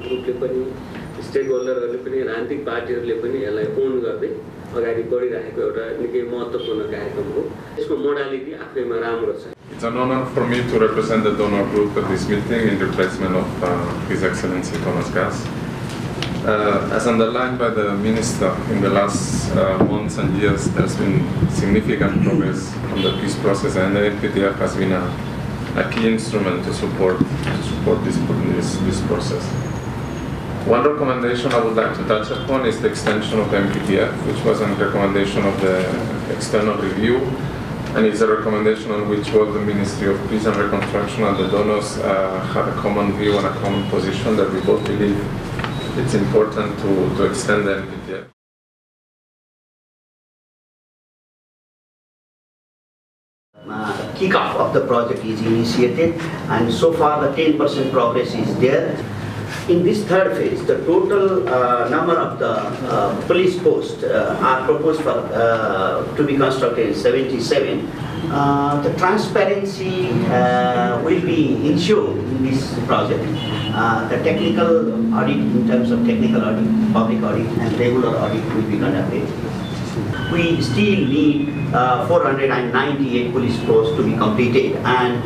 ग्रुपले पनि स्टेक होल्डरहरूले पनि राजनीतिक पार्टीहरूले पनि यसलाई ओन गर्दै अगाडि बढिरहेको एउटा निकै महत्त्वपूर्ण कार्यक्रम हो। यसको मोडालिटी आफैमा राम्रो छ। It's an honor for me to represent the donor group at this meeting in replacement of His Excellency Thomas Gass. As underlined by the Minister, in the last months and years, there's been significant progress on the peace process, and the NPTF has been a key instrument to support this process. One recommendation I would like to touch upon is the extension of the NPTF, which was a recommendation of the external review, and it's a recommendation on which both the Ministry of Peace and Reconstruction and the donors had a common view and a common position that we both believe it's important to extend the NPTF. Kick-off of the project is initiated, and so far the 10% progress is there. In this third phase, the total number of the police posts are proposed for to be constructed is 77. The transparency will be ensured in this project. The technical audit, in terms of technical audit, public audit, and regular audit will be conducted. We still need 498 police posts to be completed, and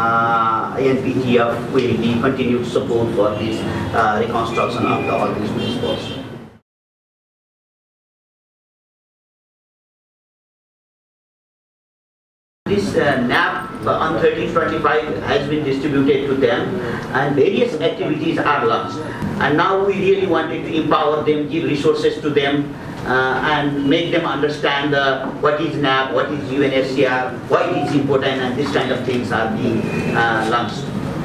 NPTF will be continued support for this reconstruction of all these police posts. This NAP on 1325 has been distributed to them, and various activities are launched. And now we really wanted to empower them, give resources to them, and make them understand what is NAP, what is UNHCR, why it is important, and this kind of things are being launched.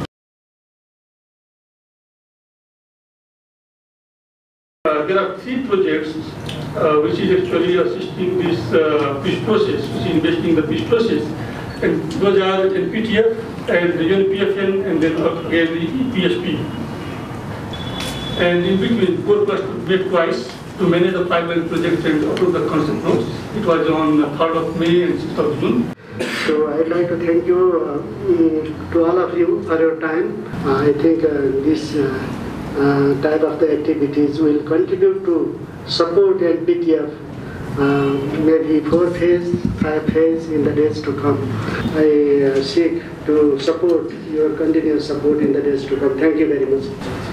There are 3 projects which is actually assisting this peace process, which is investing in the peace process. And those are the NPTF and the UNPFN, and then again the PSP. And in between, both was met twice to manage the pipeline project and approve the concept notes. It was on 3rd of May and 6th of June. So I'd like to thank you to all of you for your time. I think this type of the activities will contribute to support NPTF, maybe 4 phase, 5 phase in the days to come. I seek to support your continuous support in the days to come. Thank you very much.